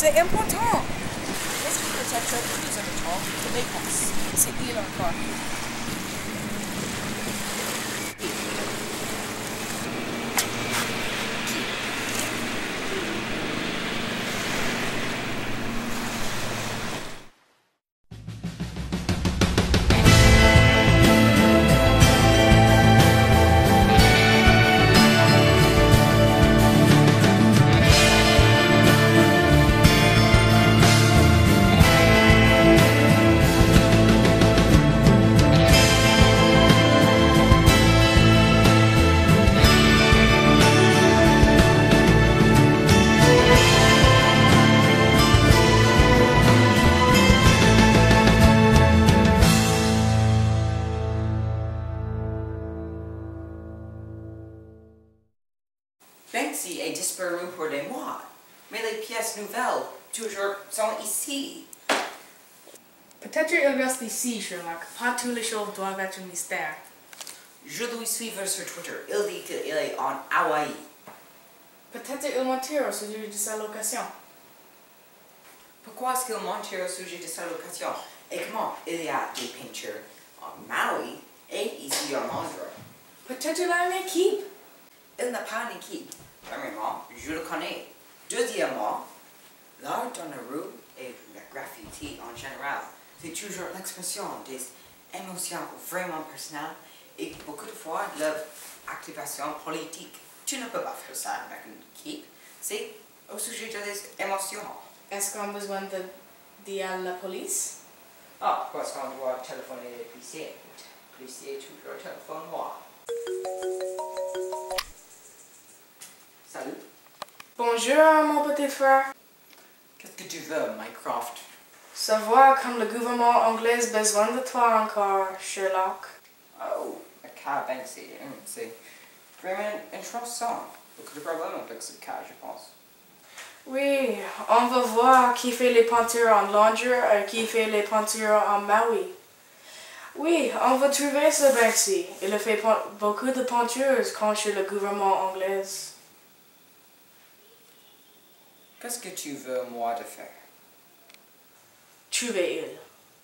C'est important. Qu'est-ce qui peut être plus important que l'époque? C'est il encore. Banksy est disparu pour des mois, mais les pièces nouvelles, toujours, sont ici. Peut-être il reste ici, Sherlock. Pas toutes les choses doivent être un mystère. Je dois suivre sur Twitter. Il dit qu'il est en Hawaï. Peut-être il mentir au sujet de sa location. Pourquoi est-ce qu'il mentit au sujet de sa location? Et comment il y a des peintures en Maui et ici en Londres? Peut-être il a une équipe. Il n'a pas une équipe. Premièrement, je le connais. Deuxièmement, l'art dans la rue et le graffiti en général, c'est toujours l'expression des émotions vraiment personnelles et beaucoup de fois l'activation politique. Tu ne peux pas faire ça avec une équipe. C'est au sujet des émotions. Est-ce qu'on a besoin de dire à la police? Ah, parce qu'on doit téléphoner les policiers. Les policiers toujours téléphone moi. Salut. Bonjour, mon petit frère. Qu'est-ce que tu veux, Mycroft? Savoir comme le gouvernement anglais a besoin de toi encore, Sherlock. Oh, le cas Banksy, c'est vraiment intéressant. Beaucoup de problèmes avec ce cas, je pense. Oui, on va voir qui fait les peintures en Londres et qui fait les peintures en Maui. Oui, on va trouver ce Banksy. Il a fait beaucoup de peintures contre le gouvernement anglais. Qu'est-ce que tu veux, moi, de faire? Trouver il.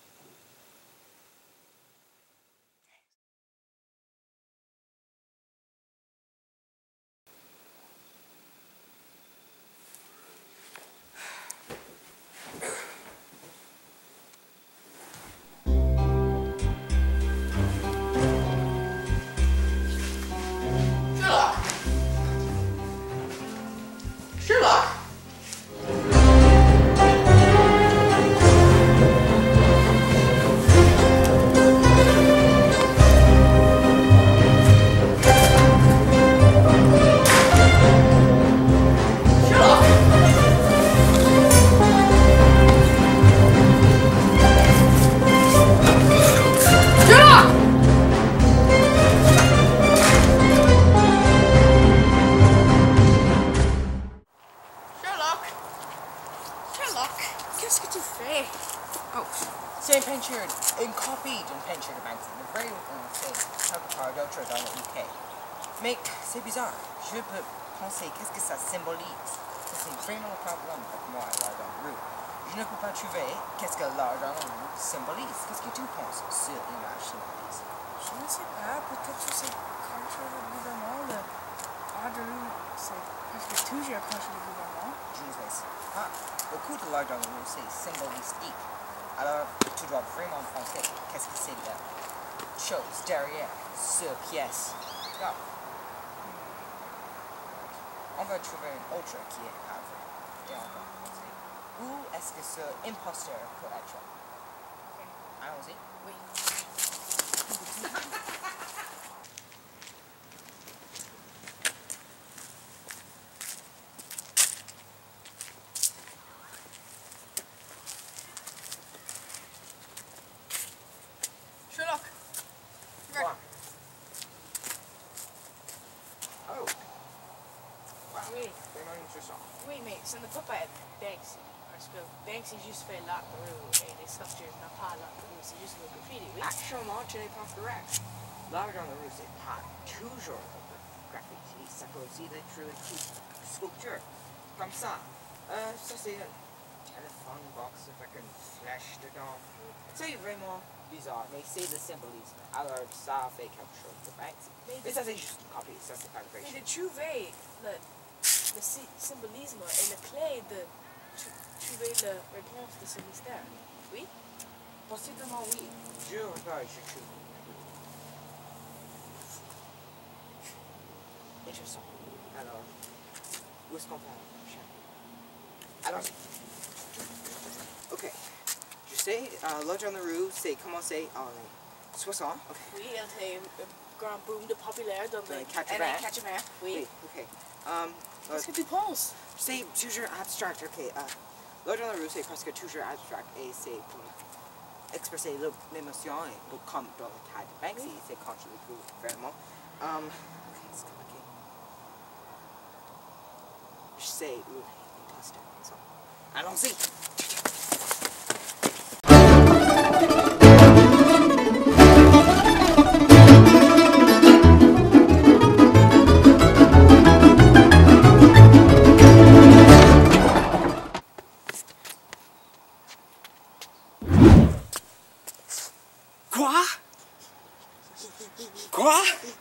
Sherlock! Qu'est-ce que tu fais? Oh, c'est une peinture, une copie d'une peinture de Banksy. Le vrai, c'est par d'autres dans le UK. Mais c'est bizarre. Je peux penser qu'est-ce que ça symbolise. C'est vraiment un problème avec moi, l'art dans la rue. Je ne peux pas trouver qu'est-ce que l'art dans la rue symbolise. Qu'est-ce que tu penses sur l'image symbolise? Je ne sais pas, peut-être c'est contre le gouvernement. L'art de rue, c'est presque toujours contre le gouvernement. Je ne sais pas. Beaucoup de l'art dans la rue, c'est symbolistique. Alors, tu dois vraiment penser qu'est-ce que c'est la chose derrière cette pièce. Regarde. On va trouver une autre qui est pas vrai. Et on va penser, où est-ce que ce imposteur peut être? Okay. Allons-y. Oui. Sherlock. Quoi? Oh. Wow. Oui. Vraiment intéressant. Oui, mais ça ne peut pas être Banksy. Parce que Banksy juste fait l'art de rue et les sculptures n'ont pas l'art de rue, c'est juste le graffiti, oui. Actuellement, tu n'es pas correct. L'art dans la rue, c'est pas toujours le graffiti. Ça peut aussi être une sculpture. Comme ça. Ça, c'est téléphone box avec une flèche dedans. C'est vraiment bizarre, mais c'est le symbolisme. Alors ça fait quelque chose de bête. Mais ça c'est juste une copie, ça c'est pas une vraie Mais chose. de trouver le symbolisme et la clé de trouver la réponse de ce mystère. Oui? Possiblement oui. Je regarde, je trouve. Intéressant. Alors, où est-ce qu'on va allons-y. Ok. Je sais, Lodge on the Rue, c'est commencé en 60. Ok. Oui, il y a un grand boom de populaire dans Dans les les 80. années 80. Oui. Ok. Qu'est-ce que tu penses? C'est toujours abstract, ok. Lodge on the Rue, c'est presque toujours abstract et c'est pour expresser l'émotion et comme dans le cas de Banksy, c'est quand je le trouve vraiment. Ok, c'est compliqué. Je sais où il poste. Allons-y! Quoi? Quoi?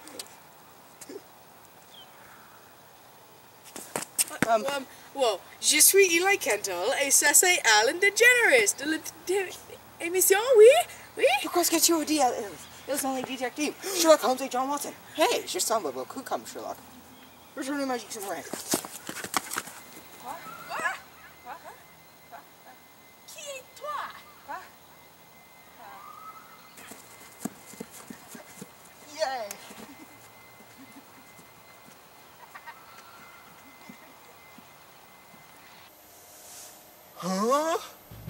Wow, je suis Eli Kendall et ça c'est Alan DeGeneres de l'émission, oui? Oui? Pourquoi est-ce que tu as dit ils sont les détectives? Sherlock Holmes et John Watson. Hey, je ressemble beaucoup comme Sherlock. Retournez magique c'est vrai. Quoi? Qui est toi? Quoi? Yay! Huh?